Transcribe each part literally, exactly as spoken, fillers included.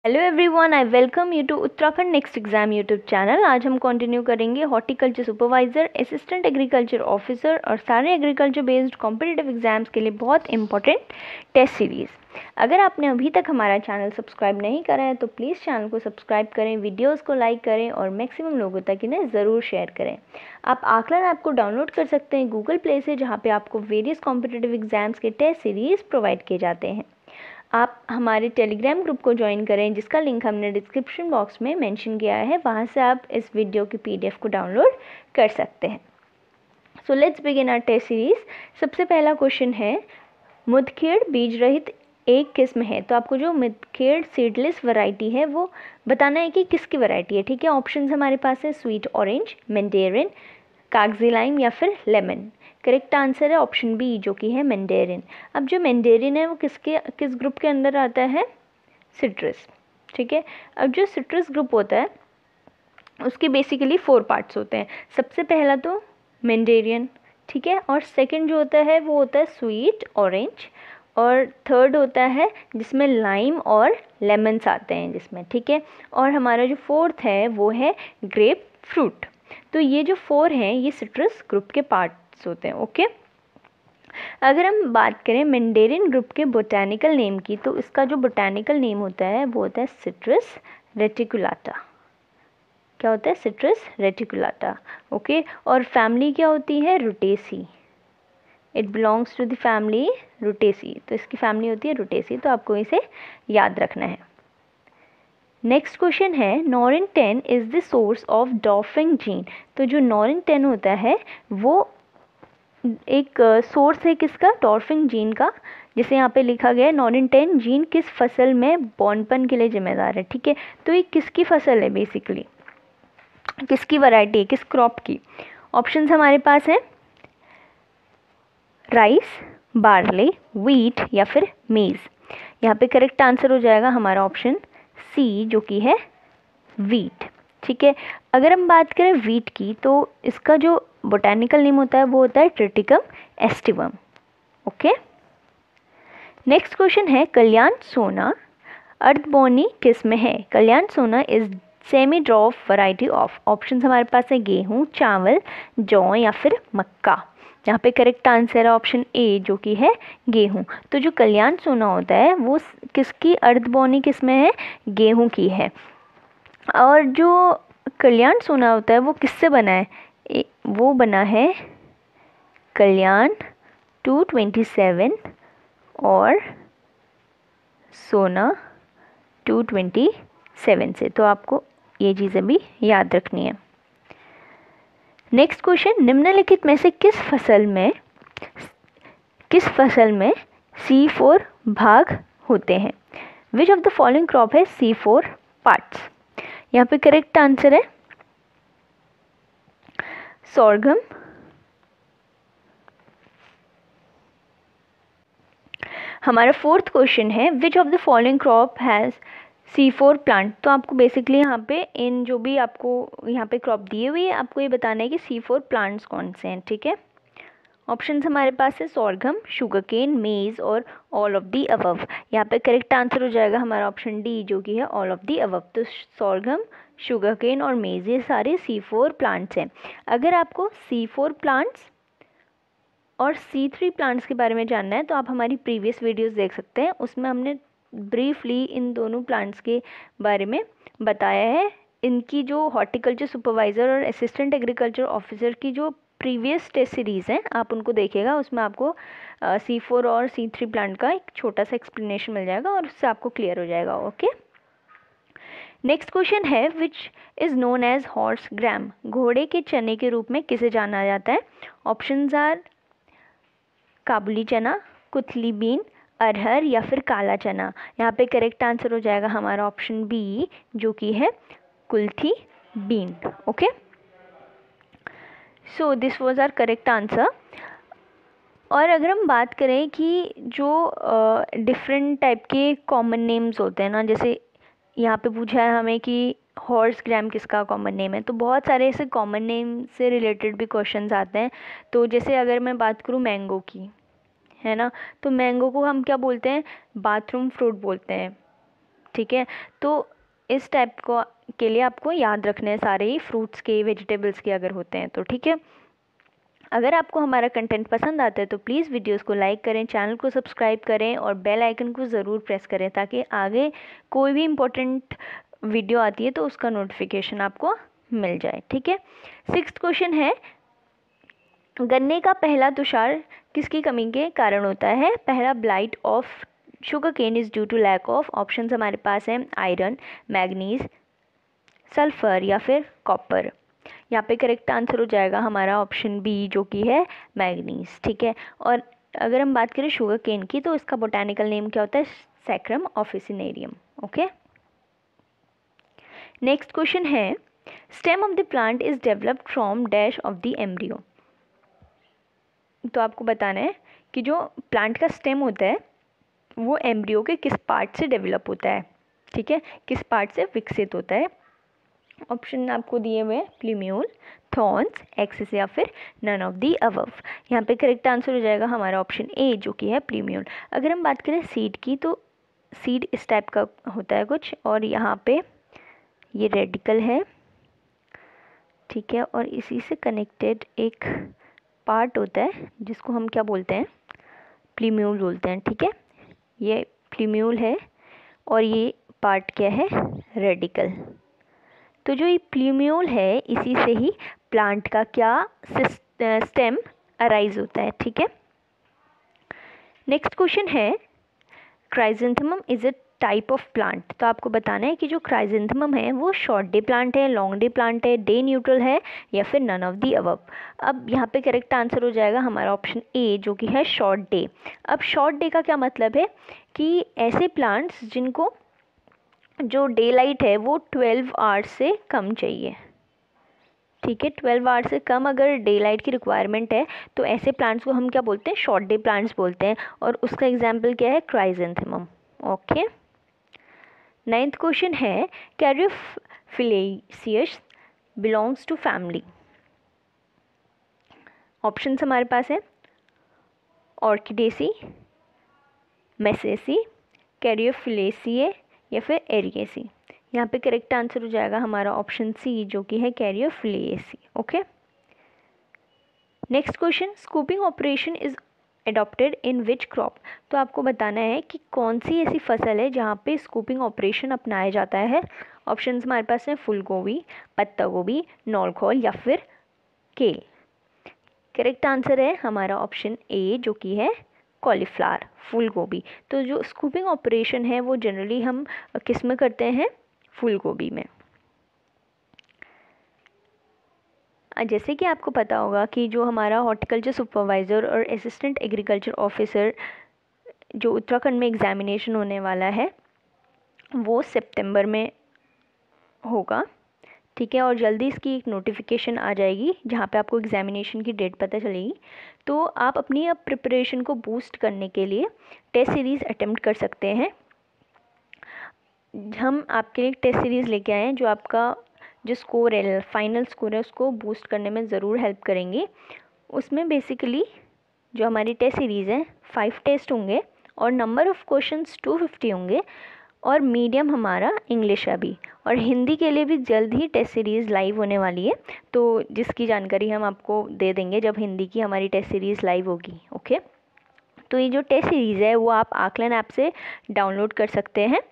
Hello everyone, I welcome you to Uttarakhand next exam YouTube channel. आज हम continue करेंगे horticulture supervisor, assistant agriculture officer और सारे agriculture based competitive exams के लिए बहुत इंपॉर्टेंट टेस्ट सीरीज़। अगर आपने अभी तक हमारा चैनल सब्सक्राइब नहीं करा है तो प्लीज़ चैनल को सब्सक्राइब करें, वीडियोस को लाइक करें और मैक्सिमम लोगों तक इन्हें ज़रूर शेयर करें। आप आकलन ऐप को डाउनलोड कर सकते हैं गूगल प्ले से, जहाँ पे आपको वेरियस कॉम्पिटिटिव एग्जाम्स के टेस्ट सीरीज़ प्रोवाइड किए जाते हैं। आप हमारे टेलीग्राम ग्रुप को ज्वाइन करें, जिसका लिंक हमने डिस्क्रिप्शन बॉक्स में मेंशन किया है। वहाँ से आप इस वीडियो की पीडीएफ को डाउनलोड कर सकते हैं। So let's begin our test series. सबसे पहला क्वेश्चन है, मुदखेड़ बीज रहित एक किस्म है। तो आपको जो मुदखेड़ सीडलेस वैरायटी है वो बताना है कि किसकी वैरायटी है। ठीक है, ऑप्शंस हमारे पास है स्वीट ऑरेंज, मैंडेरिन, कागजी लाइम या फिर लेमन। करेक्ट आंसर है ऑप्शन बी, जो कि है मैंडेरिन। अब जो मैंडेरिन है वो किसके किस ग्रुप के अंदर आता है? सिट्रस। ठीक है, अब जो सिट्रस ग्रुप होता है उसके बेसिकली फोर पार्ट्स होते हैं। सबसे पहला तो मैंडेरिन, ठीक है, और सेकंड जो होता है वो होता है स्वीट ऑरेंज, और थर्ड होता है जिसमें लाइम और लेमन्स आते हैं जिसमें। ठीक है, और हमारा जो फोर्थ है वो है ग्रेप फ्रूट। तो ये जो फोर हैं ये सिट्रस ग्रुप के पार्ट्स होते हैं। ओके, अगर हम बात करें मैंडेरिन ग्रुप के बोटैनिकल नेम की, तो इसका जो बोटैनिकल नेम होता है वो होता है सिट्रस रेटिकुलाटा। क्या होता है? Citrus reticulata. ओके, और फैमिली क्या होती है? Rutaceae. It belongs to the family Rutaceae. तो इसकी फैमिली होती है रुटेसी, तो आपको इसे याद रखना है। नेक्स्ट क्वेश्चन है, Norin ten is the source of dwarfing gene. तो जो नॉरिन टेन होता है वो एक सोर्स uh, है किसका? डॉर्फिंग जीन का। जिसे यहाँ पे लिखा गया है नॉरिन टेन जीन किस फसल में बॉन्डपन के लिए जिम्मेदार है। ठीक है, तो ये किसकी फसल है? बेसिकली किसकी वैरायटी है, किस क्रॉप की? ऑप्शंस हमारे पास है राइस, बार्ले, व्हीट या फिर मेज। यहाँ पे करेक्ट आंसर हो जाएगा हमारा ऑप्शन सी, जो कि है व्हीट। ठीक है, अगर हम बात करें व्हीट की तो इसका जो बोटैनिकल नेम होता है वो होता है triticum aestivum. Okay, next question है, कल्याण सोना अर्धबोनी किस्म है। Kalyan Sona is semi dwarf variety of. Option हमारे पास है गेहूं, चावल, जौ या फिर मक्का। यहाँ पे करेक्ट आंसर है ऑप्शन ए, जो कि है गेहूं। तो जो कल्याण सोना होता है वो किसकी अर्धबोनी किस्म है? गेहूं की है। और जो कल्याण सोना होता है वो किससे बना है? ए, वो बना है कल्याण टू ट्वेंटी सेवन और सोना टू ट्वेंटी सेवन से। तो आपको ये चीज़ें भी याद रखनी है। नेक्स्ट क्वेश्चन, निम्नलिखित में से किस फसल में किस फसल में सी फोर भाग होते हैं? Which of the following crop है सी फोर पार्ट्स? यहाँ पे करेक्ट आंसर है सोरगम, हमारा फोर्थ क्वेश्चन है, which of the following crop has C four plant. तो आपको बेसिकली यहाँ पे इन जो भी आपको यहाँ पे क्रॉप दिए हुई है आपको ये बताना है कि सी फोर प्लांट्स कौन से हैं। ठीक है, ऑप्शंस हमारे पास है सोरगम, शुगरकेन, मेज और ऑल ऑफ दी अबव। यहाँ पे करेक्ट आंसर हो जाएगा हमारा ऑप्शन डी, जो कि है ऑल ऑफ दी अबव। तो सोरगम, शुगरकेन और मेज ये सारे सी फोर प्लांट्स हैं। अगर आपको सी फोर प्लांट्स और सी थ्री प्लांट्स के बारे में जानना है तो आप हमारी प्रीवियस वीडियोस देख सकते हैं, उसमें हमने ब्रीफली इन दोनों प्लांट्स के बारे में बताया है। इनकी जो हॉर्टिकल्चर सुपरवाइज़र और असिस्टेंट एग्रीकल्चर ऑफिसर की जो प्रीवियस टेस्ट सीरीज़ हैं आप उनको देखिएगा, उसमें आपको सी फोर और सी थ्री प्लांट का एक छोटा सा एक्सप्लेनेशन मिल जाएगा और उससे आपको क्लियर हो जाएगा। ओके, नेक्स्ट क्वेश्चन है, which is known as horse gram. घोड़े के चने के रूप में किसे जाना जाता है? ऑप्शंस आर काबुली चना, कुथली बीन, अरहर या फिर काला चना। यहाँ पे करेक्ट आंसर हो जाएगा हमारा ऑप्शन बी, जो कि है कुल्थी bean. Okay, so this was our correct answer. और अगर हम बात करें कि जो डिफरेंट uh, टाइप के कॉमन नेम्स होते हैं ना, जैसे यहाँ पे पूछा है हमें कि हॉर्स ग्राम किसका कॉमन नेम है, तो बहुत सारे ऐसे कॉमन नेम से रिलेटेड भी क्वेश्चंस आते हैं। तो जैसे अगर मैं बात करूँ मैंगो की, है ना, तो मैंगो को हम क्या बोलते हैं? बाथरूम फ्रूट बोलते हैं। ठीक है। तो इस टाइप को के लिए आपको याद रखने हैं सारे ही फ्रूट्स के, वेजिटेबल्स के अगर होते हैं तो, ठीक है। अगर आपको हमारा कंटेंट पसंद आता है तो प्लीज़ वीडियोस को लाइक करें, चैनल को सब्सक्राइब करें और बेल आइकन को ज़रूर प्रेस करें ताकि आगे कोई भी इम्पोर्टेंट वीडियो आती है तो उसका नोटिफिकेशन आपको मिल जाए, ठीक है। सिक्स्थ क्वेश्चन है, गन्ने का पहला तुषार किसकी कमी के कारण होता है? पहला, blight of sugar cane is due to lack of, options हमारे पास हैं आयरन, मैग्नीज, सल्फर या फिर कॉपर। यहाँ पे करेक्ट आंसर हो जाएगा हमारा ऑप्शन बी जो कि है मैग्नीज, ठीक है। और अगर हम बात करें शुगर केन की तो इसका बोटानिकल नेम क्या होता है? Saccharum officinarum, okay. Next question है, stem of the plant is developed from dash of the embryo. तो आपको बताना है कि जो प्लांट का स्टेम होता है वो एम्ब्रियो के किस पार्ट से डेवलप होता है, ठीक है, किस पार्ट से विकसित होता है। ऑप्शन आपको दिए हुए हैं प्लूम्यूल, थॉर्न्स, एक्सिस या फिर नन ऑफ दी अबव। यहाँ पे करेक्ट आंसर हो जाएगा हमारा ऑप्शन ए जो कि है प्लूम्यूल। अगर हम बात करें सीड की तो सीड इस टाइप का होता है कुछ, और यहाँ पे ये रेडिकल है, ठीक है, और इसी से कनेक्टेड एक पार्ट होता है जिसको हम क्या बोलते हैं? प्लूम्यूल बोलते हैं, ठीक है। ये प्लूम्यूल है और ये पार्ट क्या है? रेडिकल। तो जो ये प्लूम्यूल है इसी से ही प्लांट का क्या स्टेम अराइज होता है, ठीक है। नेक्स्ट क्वेश्चन है, chrysanthemum is a type of plant. तो आपको बताना है कि जो क्राइजेंथेमम है वो शॉर्ट डे प्लांट है, लॉन्ग डे प्लांट है, डे न्यूट्रल है या फिर नन ऑफ दी अबव। अब यहाँ पे करेक्ट आंसर हो जाएगा हमारा ऑप्शन ए जो कि है शॉर्ट डे। अब शॉर्ट डे का क्या मतलब है कि ऐसे प्लांट्स जिनको जो डे लाइट है वो ट्वेल्व आवर्स से कम चाहिए, ठीक है। ट्वेल्व आवर्स से कम अगर डे लाइट की रिक्वायरमेंट है तो ऐसे प्लांट्स को हम क्या बोलते हैं? शॉर्ट डे प्लांट्स बोलते हैं, और उसका एग्जाम्पल क्या है? Chrysanthemum, okay. नाइन्थ क्वेश्चन है, caryophyllaceous belongs to family. Options हमारे पास है ऑर्किडेसी, मेसेसी, कैरियोफिलेसिए या फिर एरिएसी। यहाँ पे करेक्ट आंसर हो जाएगा हमारा ऑप्शन सी जो कि है caryophyllaceae, okay. Next question, scooping operation is adopted in which crop. तो आपको बताना है कि कौन सी ऐसी फसल है जहाँ पे स्कूपिंग ऑपरेशन अपनाया जाता है। ऑप्शंस हमारे पास हैं फूल गोभी, पत्ता गोभी, नौलखोल या फिर केल। करेक्ट आंसर है हमारा ऑप्शन ए जो कि है कॉलीफ्लावर, फूल गोभी। तो जो स्कूपिंग ऑपरेशन है वो जनरली हम किस में करते हैं? फूल गोभी में। जैसे कि आपको पता होगा कि जो हमारा हॉर्टिकल्चर सुपरवाइज़र और असिस्टेंट एग्रीकल्चर ऑफिसर जो उत्तराखंड में एग्जामिनेशन होने वाला है वो सितंबर में होगा, ठीक है, और जल्दी इसकी एक नोटिफिकेशन आ जाएगी जहाँ पे आपको एग्जामिनेशन की डेट पता चलेगी। तो आप अपनी अब प्रिपरेशन को बूस्ट करने के लिए टेस्ट सीरीज़ अटेम्प्ट कर सकते हैं। हम आपके लिए टेस्ट सीरीज़ लेके आए हैं जो आपका जो स्कोर है, फाइनल स्कोर है, उसको बूस्ट करने में ज़रूर हेल्प करेंगे। उसमें बेसिकली जो हमारी टेस्ट सीरीज़ है फाइव टेस्ट होंगे और number of questions two fifty होंगे, और मीडियम हमारा इंग्लिश है भी, और हिंदी के लिए भी जल्द ही टेस्ट सीरीज़ लाइव होने वाली है, तो जिसकी जानकारी हम आपको दे देंगे जब हिंदी की हमारी टेस्ट सीरीज़ लाइव होगी, ओके। तो ये जो टेस्ट सीरीज़ है वो आप आकलन ऐप से डाउनलोड कर सकते हैं।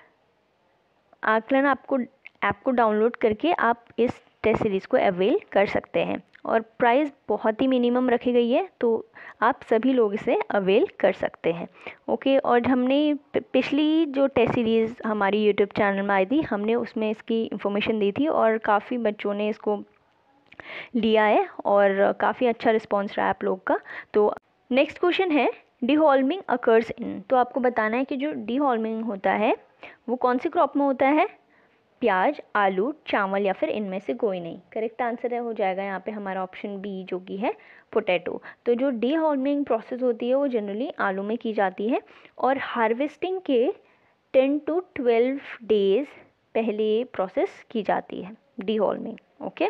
आकलन आपको ऐप को डाउनलोड करके आप इस टेस्ट सीरीज़ को अवेल कर सकते हैं, और प्राइस बहुत ही मिनिमम रखी गई है तो आप सभी लोग इसे अवेल कर सकते हैं, ओके। और हमने पिछली जो टेस्ट सीरीज़ हमारी यूट्यूब चैनल में आई थी हमने उसमें इसकी इन्फॉर्मेशन दी थी और काफ़ी बच्चों ने इसको लिया है और काफ़ी अच्छा रिस्पॉन्स रहा आप लोग का। तो नेक्स्ट क्वेश्चन है, डीहॉल्मिंग अकर्स इन। तो आपको बताना है कि जो डीहॉल्मिंग होता है वो कौन सी क्रॉप में होता है? प्याज, आलू, चावल या फिर इनमें से कोई नहीं। करेक्ट आंसर है हो जाएगा यहाँ पे हमारा ऑप्शन बी जो कि है पोटैटो। तो जो डीहॉल्मिंग प्रोसेस होती है वो जनरली आलू में की जाती है और हार्वेस्टिंग के टेन टू ट्वेल्व डेज पहले ये प्रोसेस की जाती है डीहॉल्मिंग, ओके।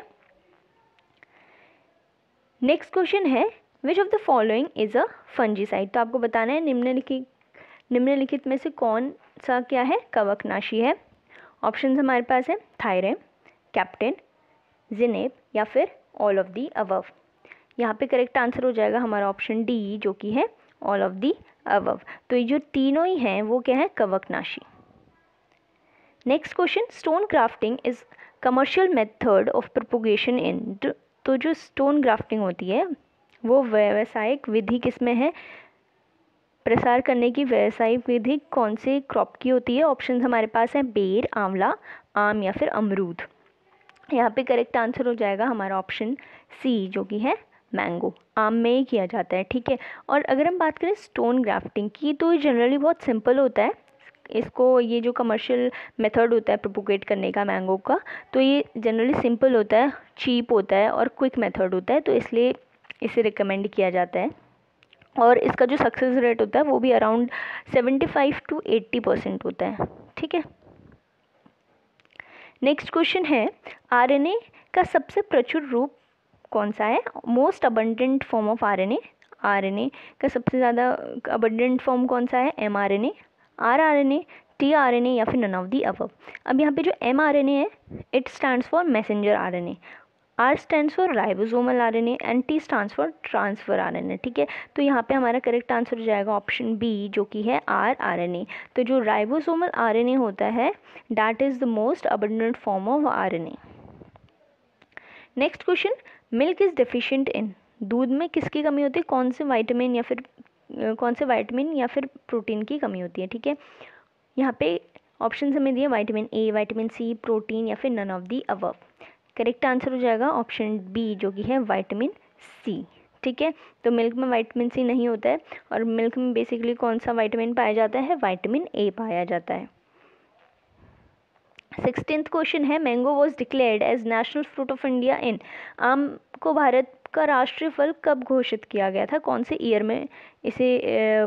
नेक्स्ट क्वेश्चन है, which of the following is a fungicide. तो आपको बताना है निम्नलिखित निम्नलिखित में से कौन सा क्या है, कवकनाशी है। ऑप्शन हमारे पास है थायरम, कैप्टेन, जिनेब या फिर ऑल ऑफ दी अबव। यहाँ पे करेक्ट आंसर हो जाएगा हमारा ऑप्शन डी, जो कि है ऑल ऑफ दी अबव। तो ये जो तीनों ही हैं वो क्या है, कवकनाशी। Next question, stone grafting is commercial method of propagation in. तो जो स्टोन ग्राफ्टिंग होती है वो व्यावसायिक विधि किसमें है, प्रसार करने की व्यावसायिक विधि कौन से क्रॉप की होती है। ऑप्शन हमारे पास है बेर, आंवला, आम या फिर अमरूद। यहाँ पे करेक्ट आंसर हो जाएगा हमारा ऑप्शन सी, जो कि है मैंगो। आम में ही किया जाता है, ठीक है। और अगर हम बात करें स्टोन ग्राफ्टिंग की, तो ये जनरली बहुत सिंपल होता है। इसको, ये जो कमर्शियल मेथड होता है प्रोपोगेट करने का मैंगो का, तो ये जनरली सिंपल होता है, चीप होता है और क्विक मेथड होता है, तो इसलिए इसे रिकमेंड किया जाता है। और इसका जो सक्सेस रेट होता है वो भी around seventy five to eighty percent होता है, ठीक है। नेक्स्ट क्वेश्चन है, आरएनए का सबसे प्रचुर रूप कौन सा है। Most abundant form of RNA, RNA का सबसे ज़्यादा अबंडेंट फॉर्म कौन सा है, एमआरएनए, आरआरएनए, टीआरएनए या फिर नन ऑफ दी अबव। अब यहाँ पे जो एमआरएनए है, it stands for messenger RNA, R stands for ribosomal RNA and T stands for transfer RNA, ठीक है। तो यहाँ पे हमारा करेक्ट आंसर हो जाएगा ऑप्शन बी, जो कि है आर आरएनए। तो जो राइबोसोमल आरएनए होता है, that is the most abundant form of RNA. Next question, milk is deficient in. दूध में किसकी कमी होती है, कौन से विटामिन या फिर कौन से विटामिन या फिर प्रोटीन की कमी होती है, ठीक है। यहाँ पे ऑप्शन हमें दिए vitamin A, vitamin C, protein या फिर none of the above. Correct answer हो जाएगा ऑप्शन बी, जो कि है विटामिन सी, ठीक है। तो मिल्क में विटामिन सी नहीं होता है, और मिल्क में बेसिकली कौन सा विटामिन पाया जाता है, विटामिन ए पाया जाता है। सिक्सटीन्थ क्वेश्चन है, mango was declared as national fruit of India in. आम को भारत का राष्ट्रीय फल कब घोषित किया गया था, कौन से ईयर में इसे ए,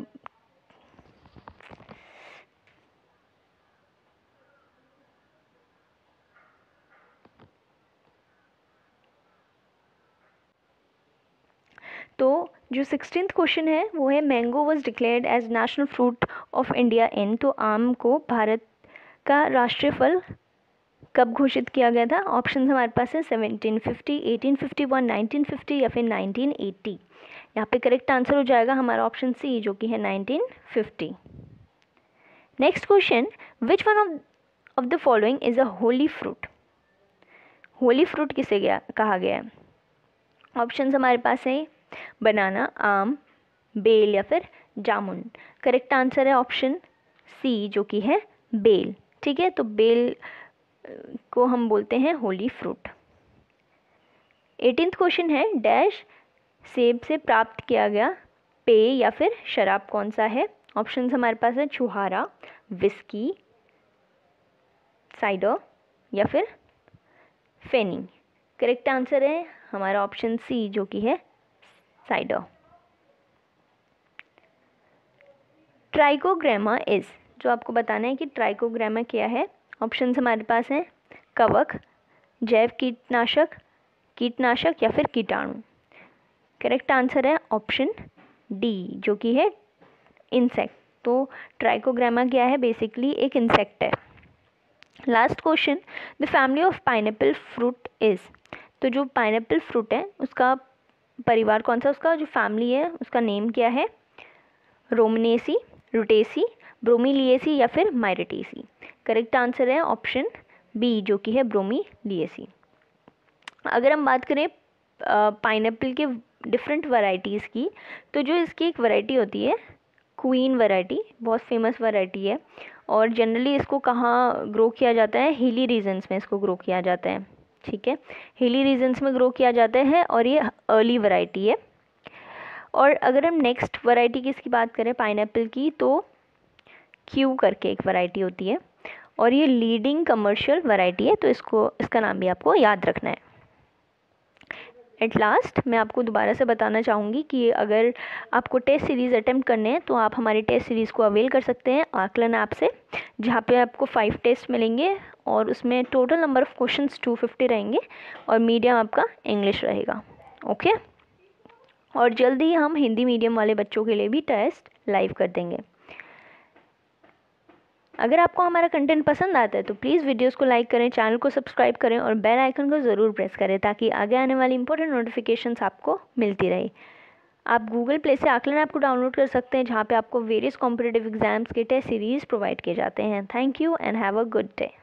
तो जो सिक्सटीन्थ क्वेश्चन है वो है, mango was declared as national fruit of India in. तो आम को भारत का राष्ट्रीय फल कब घोषित किया गया था। ऑप्शन हमारे पास है seventeen fifty, eighteen fifty one, nineteen fifty या फिर नाइनटीन एटी। यहाँ पे करेक्ट आंसर हो जाएगा हमारा ऑप्शन सी, जो कि है nineteen fifty. Next question, which one of of the following is a holy fruit. Holy fruit किसे गया कहा गया है। ऑप्शन हमारे पास है बनाना, आम, बेल या फिर जामुन। करेक्ट आंसर है ऑप्शन सी, जो कि है बेल, ठीक है। तो बेल को हम बोलते हैं होली फ्रूट। एटीन्थ क्वेश्चन है, डैश सेब से प्राप्त किया गया पेय या फिर शराब कौन सा है। ऑप्शन हमारे पास है छुहारा, विस्की, साइडर या फिर फेनी। करेक्ट आंसर है हमारा ऑप्शन सी, जो कि है साइडर। ट्राइकोग्रामा इज, जो आपको बताना है कि ट्राइकोग्रामा क्या है। ऑप्शन हमारे पास हैं कवक, जैव कीटनाशक, कीटनाशक या फिर कीटाणु। करेक्ट आंसर है ऑप्शन डी, जो कि है इंसेक्ट। तो ट्राइकोग्रामा क्या है, बेसिकली एक इंसेक्ट है। Last question, the family of pineapple fruit is. तो जो पाइनएप्पल फ्रूट है उसका परिवार कौन सा, उसका जो फैमिली है उसका नेम क्या है। रोमनेसी, रुटेसी, ब्रोमीलिएसी या फिर माइरेटेसी। करेक्ट आंसर है ऑप्शन बी, जो कि है ब्रोमीलिएसी। अगर हम बात करें पाइनएप्पल के डिफरेंट वैरायटीज़ की, तो जो इसकी एक वैरायटी होती है क्वीन वैरायटी, बहुत फेमस वैरायटी है, और जनरली इसको कहाँ ग्रो किया जाता है, हिली रीजन्स में इसको ग्रो किया जाता है, ठीक है। हिली रीजन्स में ग्रो किया जाता है और ये अर्ली वैरायटी है। और अगर हम नेक्स्ट वैरायटी की इसकी बात करें पाइनएप्पल की, तो क्यू करके एक वैरायटी होती है और ये लीडिंग कमर्शियल वैरायटी है, तो इसको इसका नाम भी आपको याद रखना है। एट लास्ट मैं आपको दोबारा से बताना चाहूँगी कि अगर आपको टेस्ट सीरीज़ अटेम्प्ट करने हैं तो आप हमारी टेस्ट सीरीज़ को अवेल कर सकते हैं आकलन ऐप से, जहाँ पे आपको फाइव टेस्ट मिलेंगे और उसमें total number of questions two fifty रहेंगे और मीडियम आपका इंग्लिश रहेगा, ओके। और जल्दी ही हम हिंदी मीडियम वाले बच्चों के लिए भी टेस्ट लाइव कर देंगे। अगर आपको हमारा कंटेंट पसंद आता है तो प्लीज़ वीडियोस को लाइक करें, चैनल को सब्सक्राइब करें और बेल आइकन को ज़रूर प्रेस करें ताकि आगे आने वाली इंपॉर्टेंट नोटिफिकेशंस आपको मिलती रहे। आप गूगल प्ले से आकलन ऐप को डाउनलोड कर सकते हैं जहाँ पे आपको वेरियस कॉम्पिटिटिव एग्जाम्स के टेस्ट सीरीज़ प्रोवाइड किए जाते हैं। Thank you and have a good day.